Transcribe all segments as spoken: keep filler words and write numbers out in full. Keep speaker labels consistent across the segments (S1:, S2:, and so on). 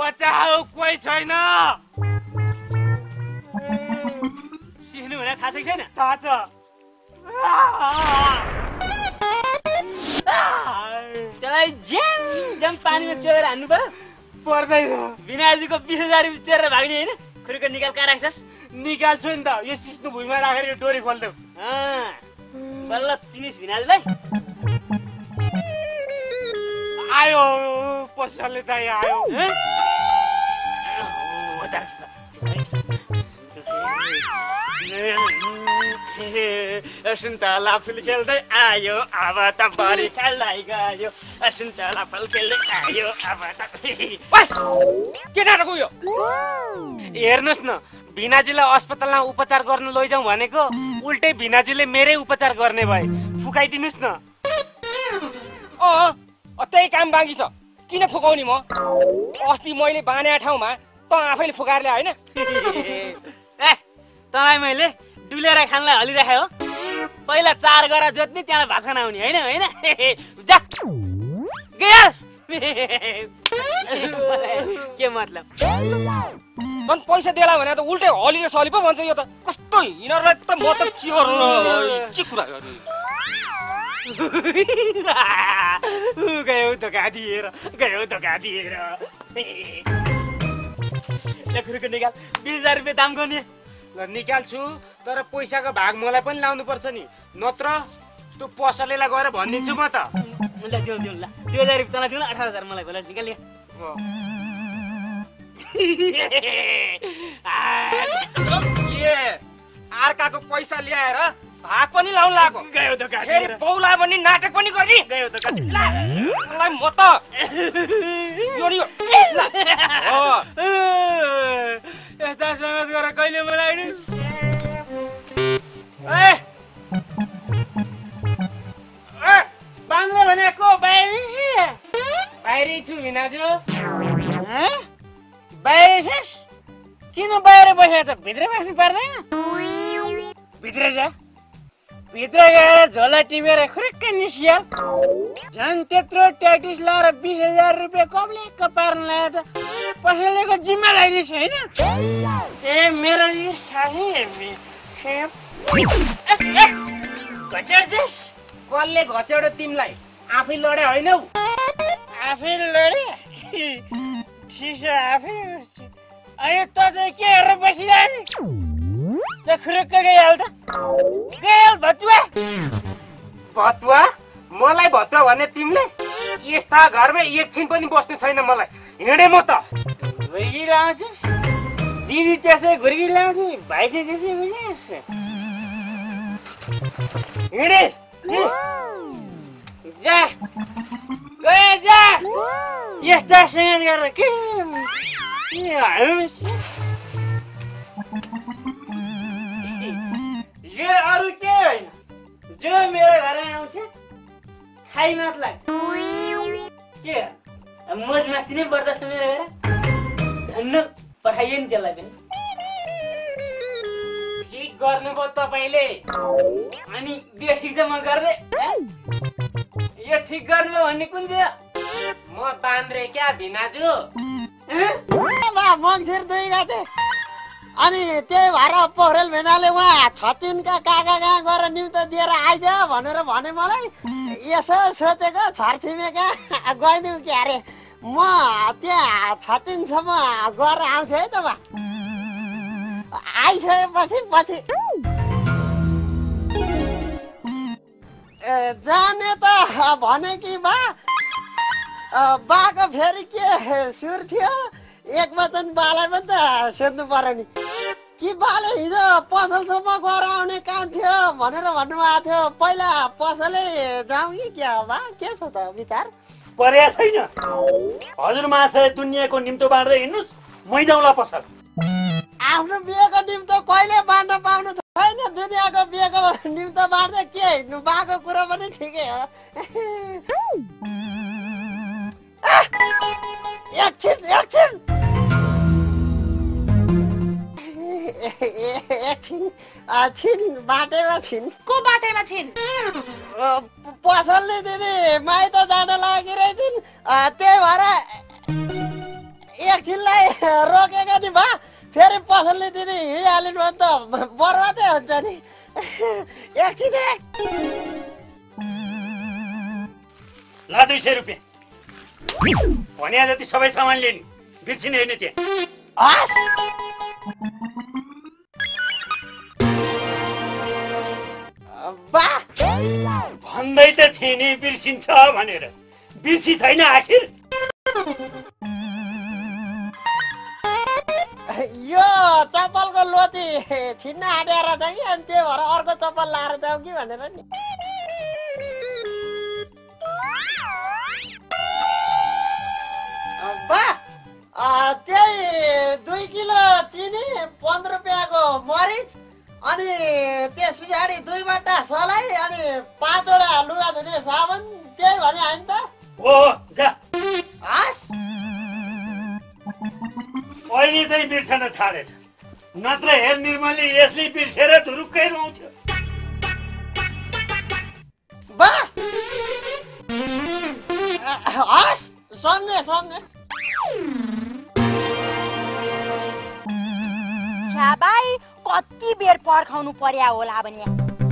S1: बचाऊ कोही छैन।
S2: सिस्नु हुँदा थाहा छैन?
S1: थाहा छ।
S2: त्यसलाई ज्याम ज्याम पानीमा चोरेर हान्नु पर्यो?
S1: पर्दैन।
S2: बिनाजुको बिस हजार रुपियाँ चोरेर भाग्ने होइन? खुर्को निकाल कहाँ राख्छस्?
S1: निकाल्छु नि त। यो सिस्नु भुइँमा राखेर यो डोरी खोल्देऊ।
S2: बल्ल चिनिस बिनाजुलाई?
S1: आयो पसलले त आयो।
S2: सुन्तला फुल खेल्दै आयो अब त बरी खेल्दै गयो। सुन्तला फुल खेल्दै आयो अब त
S1: के नाटक हो यो? हेर्नुहोस् न, भिनाजुलाई अस्पतालमा उपचार गर्न लैजाउँ भनेको उल्टै भिनाजुले मेरै उपचार गर्ने भए। फुकाइदिनुहोस् न।
S3: अँ त्यही काम बाँकी छ। किन फुकाउने म? अस्ति मैले बाने ठाउँमा त आफैले फुकाएर ल्या होइन?
S2: ए तँलाई मैले डुलेर खानलाई हलिराखे हो? पहिला चार गरा जोत्ने त्यहाँ भात खान आउने होइन होइन? जा गयो। के मतलब?
S3: झन् पैसा दिएला भने त उल्टै हली र सली पो भन्छ। यो त कस्तो यिनीहरूलाई त म त के गर्नु के कुरा गर्ने?
S2: गयो धोका दिएर गयो धोका दिएर। खुर्को निकाल। बिस हजार रुपियाँ दाम गर्ने।
S1: ल निकाल्छु, तर पैसाको भाग मलाई पनि लाउनु पर्छ नि, नत्र त्यो पसलेलाई गएर भनिदिन्छु म त।
S2: ल दिउँ दिउँ ल। दुई हजार रुपियाँ तँलाई दिउँ न, अठार हजार मलाई भोलि निकाल्यो।
S3: अर्काको पैसा ल्याएर भाग पनि लाउनु लाग्यो।
S2: गयो धोका
S3: फेरि बौला पनि नाटक पनि गर्ने।
S2: गयो धोका
S3: मलाई म त
S2: यस्ता समेत गरेर कहिले बोलाइनु?
S1: बाङ्लो भनेको बाहिर बाहिरै छु भिनाजु।
S2: बाहिर छस्? किन बाहिर बसेर त भित्र बस्नु पर्दैन? भित्र जा। भित्र गएर झोला टिपेर खुर्क्क निस्किहाल। झन् त्यत्रो ट्याक्टिस लाएर बिस हजार रुपियाँ कम्लेक्क पार्न लाग्यो त पसलेको जिम्मा लगाइदिएछ होइन?
S1: ए मेरो रिस थाहा
S2: घच्याउँछस्?
S3: कसले घच्याउडो तिमीलाई? आफै लडे होइनौ?
S2: आफै लडे? ठिक आफै उठ्छु। अनि त चाहिँ के हेरेर बसिरहने? त खुरुक्क गइहाल त। गइहाल भतुवा।
S1: भतुवा? मलाई भतुवा भने तिमीले? यस्ता घरमा एकछिन पनि बस्नु छैन मलाई। हिँडे म त।
S2: घुर्गी लाउँछस्? दिदी त्यसै घुर्गी लाउँथे, भाइ चाहिँ त्यसै बुझ्छ।
S1: हिँडे
S2: जा गए जा। यस्ता समेत गरेर के यो अरू के होइन, जो मेरो घरमा आउँछ खाइ मात्लाई। के मोज माथि नै बर्दास्त मेरो घर धन्न पठाइयो नि त्यसलाई पनि।
S1: ठिक गर्नुभयो तपाईँले।
S2: अनि यो ठिक चाहिँ म गर्दै? यो ठिक गर्नुभयो भन्ने कुन चाहिँ?
S1: म बान्द्रे क्या भिनाजु।
S4: मङ्सिर दुई गते अनि त्यही भएर पौडेल भेनाले उहाँ छतिनका काका कहाँ गएर निम्त दिएर आइज भनेर भने मलाई। यसो सोचेको छरछिमेका गइदिउँ कि अरे म त्यहाँ छतिनसम्म गएर आउँछु है त बा। आइसकेपछि पछि जाने त भने कि बा बाको फेरि के सुर थियो? एक वचन बालाई पनि त सोध्नु पर्यो नि कि बाले हिजो पसलसम्म गएर आउने काम थियो भनेर भन्नुभएको थियो। पहिला पसलै जाउँ कि क्या बा? के छ त विचार?
S5: पर्या छैन। हजुर महाशय दुनियाँको निम्तो बाँड्दै हिँड्नुहोस्, मै जाउँला पसल।
S4: आफ्नो बिहेको निम्तो कहिले बाँड्न पाउनु छैन। दुनियाँको बिहेको निम्तो बाँड्दै के हिँड्नु? बाको कुरो पनि ठिकै हो। एकछिन एकछिन एकछिन छिन बाटैमा छिन।
S6: को बाटैमा छिन?
S4: पसलले दिदी माइत जान लागि रहेछन्, त्यही भएर एक एकछिनलाई रोकेको नि बा फेरि पसलले दिने हिँडिहाल्नु भने त बर्बादै हुन्छ नि एकछिन एक
S5: ल दुई सय रुपियाँ भने जति सबै सामान लिने बिर्सिने होइन त्यहाँ
S4: हस् बा
S5: भन्दै त थिएँ नि बिर्सिन्छ भनेर बिर्सी छैन आखिर
S4: यो चप्पलको लोती छिन्न आँटेर छ कि अनि त्यही भएर अर्को चप्पल लाएर जाउँ कि भनेर नि बा त्यही दुई किलो चिनी पन्ध्र रुपियाँको मरिच अनि त्यस पछाडि दुई बट्टा सलाई अनि पाँचवटा लुगा धुने साबुन त्यही भने होइन त
S5: हो जा
S4: हस्
S5: अहिले चाहिँ बिर्सन छाडेछ नत्र हेर निर्मली यसले बिर्सेर धुरुक्कै रुउँथ्यो
S4: बा हस् सम्झे सम्झे
S6: छाबाई कति बेर पर्खाउनु पर्या होला भने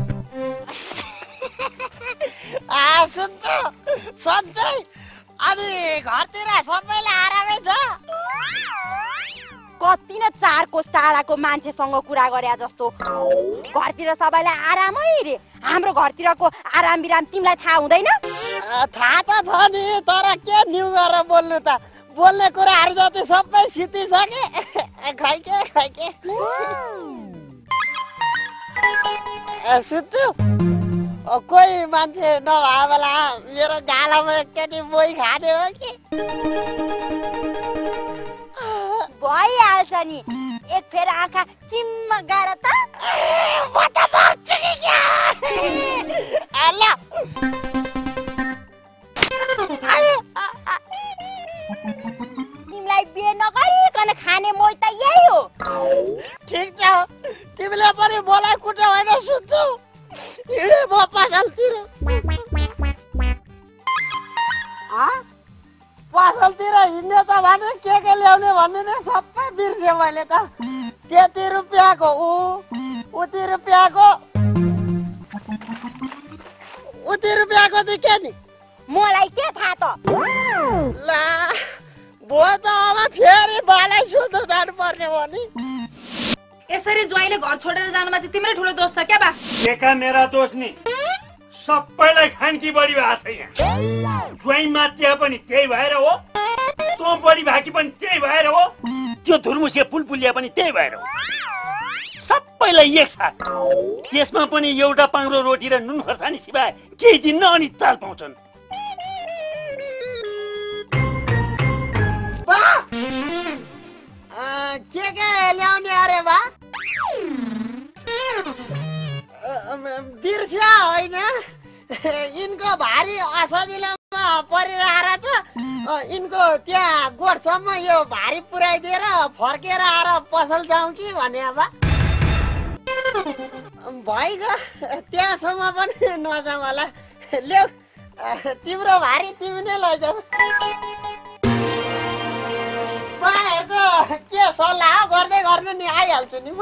S4: आ सुन्छु सन्चै अनि घरतिर सबैलाई आरामै छ
S6: कति न चार कोस टाढाको मान्छेसँग कुरा गरे जस्तो घरतिर सबैलाई आरामै रे हाम्रो घरतिरको आराम बिराम तिमीलाई थाहा हुँदैन
S4: थाहा त छ नि तर के न्यु गरेर बोल्नु त बोल्ने कुराहरू जति सबै सिद्धिसके खैके खैके सुत्छु कोही मान्छे नभए बेला मेरो गालामा एकचोटि मोही खाने हो कि
S6: भइहाल्छ नि एक फेर आँखा चिम्म गाएर त
S4: म त मर्छु कि क्या ल
S6: तिमीलाई बिहे नगरिकन खाने मोही त यही हो
S4: ठिक छ तिमीले पनि मलाई कुट्यो होइन सुत्छु हिँडे म पसलतिर पसलतिर हिँड्ने त भने के के ल्याउने भन्ने नै सबै बिर्सेँ मैले त त्यति रुपियाँको ऊ उति रुपियाँको उति रुपियाँको चाहिँ के नि
S6: मलाई के थाहा त
S4: ला भो त अब फेरि बालाई सोध्नु जानु पर्ने हो नि
S7: यसरी ज्वाइँले घर छोडेर जानुमा चाहिँ तिम्रै ठुलो दोष छ क्या बा
S5: एका मेरा दोष नि सबैलाई खानकी बढी भएको छ यहाँ ज्वाइँ मात्या पनि त्यही भएर हो तँ बढी भाकी पनि त्यही भएर हो त्यो धुर्मुसे पुलपुलिया पनि त्यही भएर हो सबैलाई एक साथ त्यसमा पनि एउटा पाङ्रो रोटी र नुन खोर्सानी सिवाय केही दिन्न अनि चाल पाउँछन्
S4: के के ल्याउने अरे बा बिर्स्या होइन यिनको भारी असजिलोमा परिरहेर छ यिनको त्यहाँ गोठसम्म यो भारी पुर्याइदिएर फर्केर आएर पसल जाउँ कि भने बा भइगयो त्यहाँसम्म पनि नजाउँ होला ल्याउ तिम्रो भारी तिमी नै लैजाऊ तपाईँहरूको के सल्लाह गर्दै गर्नु नि आइहाल्छु नि म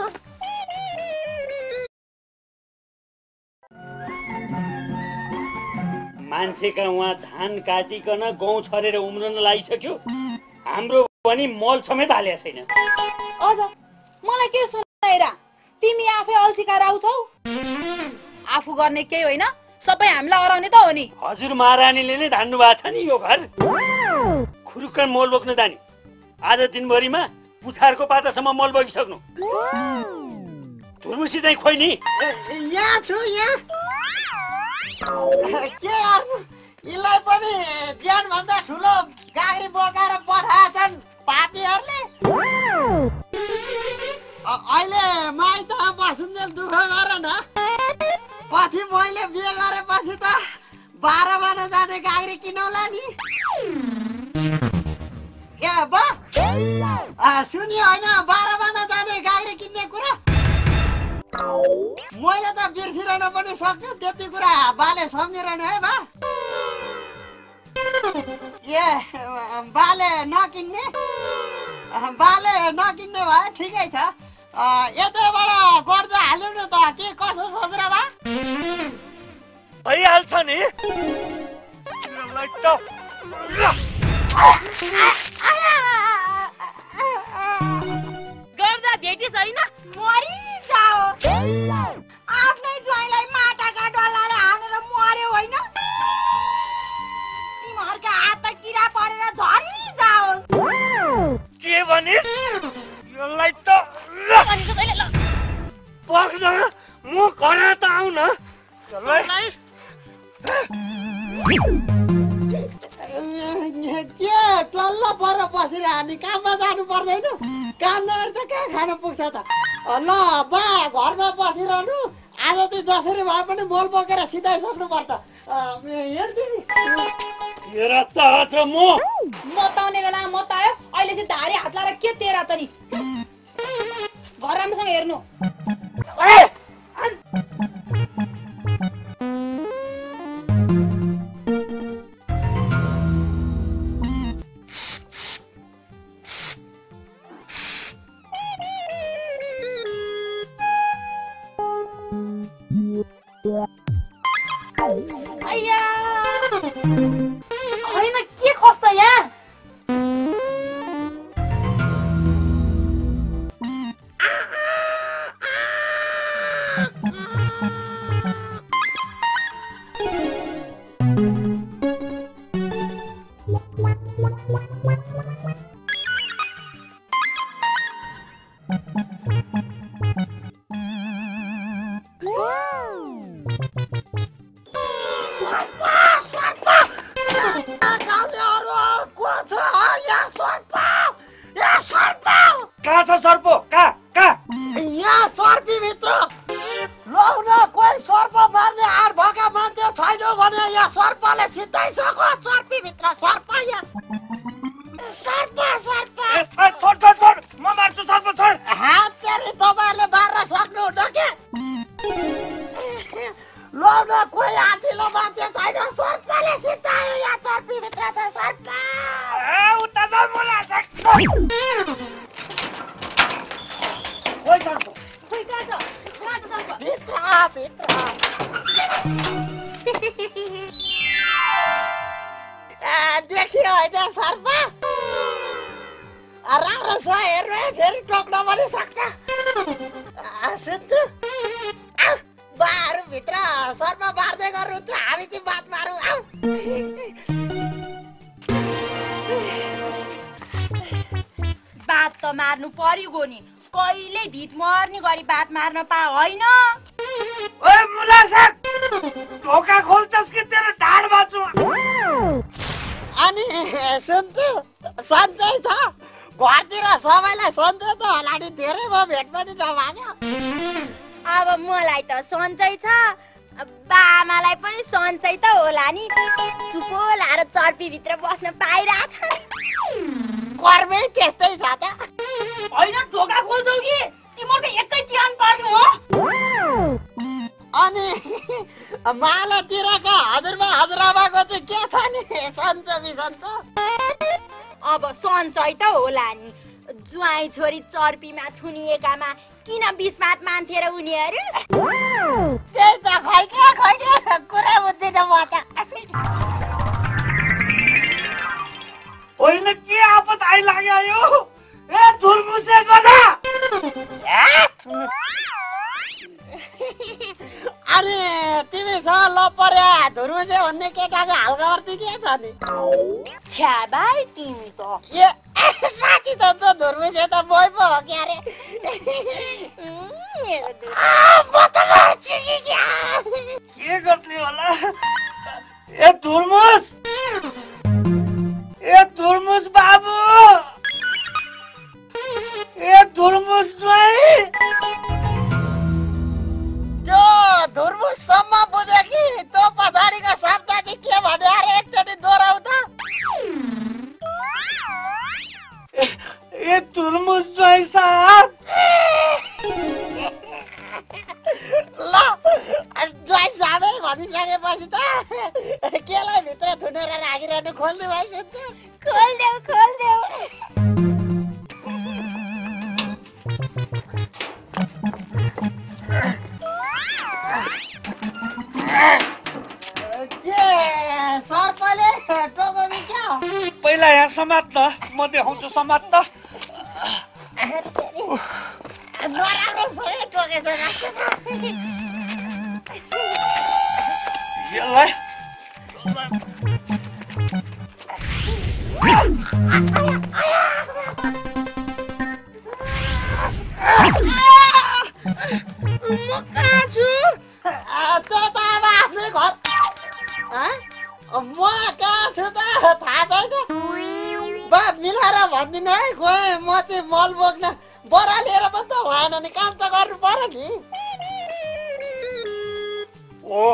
S5: मान्छेका उहाँ धान काटिकन गहुँ छरेर उम्रन लागिसक्यो हाम्रो पनि मल समेत हालेको छैन
S7: अझ मलाई के सुनाएर तिमी आफै अल्छिका आउँछौ आफू गर्ने केही होइन सबै हामीलाई अराउने त हो नि
S5: हजुर महारानीले नै धान्नु भएको छ नि यो घर खुरुक्कन मल बोक्न जाने आज दिनभरिमा पुछारको पातासम्म मल बगिसक्नु धुर्मुसी चाहिँ खोइ नि
S4: यहाँ छु यहाँ के गर्नु यिनलाई पनि ज्यान भन्दा ठुलो गाडी बोकाएर पठाएछन् पापीहरूले अहिले माइतमा बसुन्जेल दुःख गर न पछि मैले बिहे गरेपछि त बाह्र बना जाने गाडी किनौला नि ए बा सुनि होइन बाह्र बना जाने गाडी किन्ने कुरा मैले त बिर्सिरहन पनि सक्छु त्यति कुरा बाले सम्झिरहनु है बा ए बाले नकिन्ने बाले नकिन्ने भए ठिकै छ। यतैबाट गर्छ हाल्यौ न त, के कसो सोचेर भा
S5: भइहाल्छ नि।
S6: गर्दा भेटी छैन मरि जाओ। आफ्नै ज्वाइँलाई माटाका डल्लाले हानेर मर्यो होइन? तिमीहरूका हात त किरा परेर झरी जाओस्।
S5: के भनिस्? यसलाई त पक्न म घर त आउ न।
S4: के टल्ल पर बसेर हामी काममा जानु पर्दैन? काम नगरी त कहाँ खान पुग्छ त? ल बा घरमा बसिरहनु, आज चाहिँ जसरी भए पनि मोल बोकेर सिधाइसक्नु पर्छ। हेर्दिनी
S5: तेरा त हात र म
S7: म ताउने बेला म तायो, अहिले चाहिँ धारे हात लाएर के तेरा त नि। घर राम्रोसँग हेर्नु।
S6: अय्या होइन के खोज्छ यहाँ?
S5: कहाँ छ सर्प? कहाँ कहाँ?
S4: यहाँ सर्पी भित्र लौ न, कोही सर्प मार्ने आर भएका मान्छे छैन भने यहाँ सर्पले सिधाइसक्यो। सर्पी भित्र सर्प यहाँ सर्प सर्प
S5: ए, छोड छोड छोड छोड, म मार्छु सर्प, छोड।
S4: हात तेरी तपाईँहरूले मार्न सक्नुहुन्न के? लौ न, कोही आँटिलो मान्छे छैन, सर्पले सिधायो। यहाँ सर्पी भित्र छ सर्प।
S5: ए, उता जाऊ मलाई।
S7: खोइ कहाँ छ? कहाँ छ सर्प?
S4: भित्र भित्र देखियो होइन सर्प? राम्रो छ हेर्नु है, फेरि टोक्न पनि सक्छ। सुन्छु बाहरू भित्र सर्प मार्दै गर्नु त हामी चाहिँ बात मारौँ। आऊ
S6: बात त मार्नु पर्यो नि, कहिले धित मर्ने गरी बात मार्न पा होइन?
S5: ओए मुला साग, ढोका खोल्छस् कि तेरो ढाड बाँच्छु।
S4: अनि सुन्छु सन्चै छ? घरतिर सबैलाई सन्चै त होला नि? धेरै भयो भेट पनि नभएको।
S6: अब मलाई त सन्चै छ, बामालाई पनि सन्चै त होला नि। चुपो लाएर चर्पीभित्र बस्न पाइरहेछ।
S4: कर्मै त्यस्तै छ त।
S6: होइन ढोका खोल्छौ कि तिमीहरूको एकै चिहान पर्नु हो?
S4: अनि मालातिरको हजुरबा हजुरआमाको चाहिँ के छ नि सन्चो बिसन्चो?
S6: अब सन्चै त होला नि। ज्वाइँ छोरी चर्पीमा थुनिएकामा किन बिस्मात मान्थे र उनीहरू?
S4: त्यही त खैके खैके कुरा बुझ्दिन म त।
S5: होइन के आपत आइलाग्यो यो? ए धुर्मुसे गधा!
S4: अरे तिमीसँग लपऱ्या धुर्मुसे भन्ने केटाको हालखबर के छ नि?
S6: छ्या भाइ तिमी त
S4: ए साँच्ची त त धुर्मुसे त मै पो हो क्या रे?
S6: मेरो दुध।
S4: म त मर्छु कि क्या?
S5: के गर्ने होला? ए धुर्मुस! ए धुर्मुस बाबु! ए धुर्मुस ज्वाइँ!
S4: त्यो धुर्मुससम्म बुझ्यो कि त्यो पछाडिको शब्द चाहिँ के भन्यो अरे? एकचोटि दोहोऱ्याउ त।
S5: ए धुर्मुस ज्वाइँ साहब!
S4: ल ज्वाइँ साहबै भनिसकेपछि त केलाई भित्र थुनेर राखिरहनु खोल्नु भइसक्यो।
S6: खोल्देऊ खोल्देऊ।
S4: टोकमी क्या हो?
S5: पहिला यहाँ समात न म देखाउँछु समात त
S4: नराम्रो सोहे टोकेछ जस्तो छ।
S5: यसलाई
S4: म कहाँ छु? त्यो त अब आफ्नै घर। म कहाँ छु त थाहा छैन। बा मिलाएर भनिदिनु है, गएँ म चाहिँ मल बोक्न। बरा लिएर पनि त भएन नि, काम त गर्नु पर्यो नि।
S5: ओ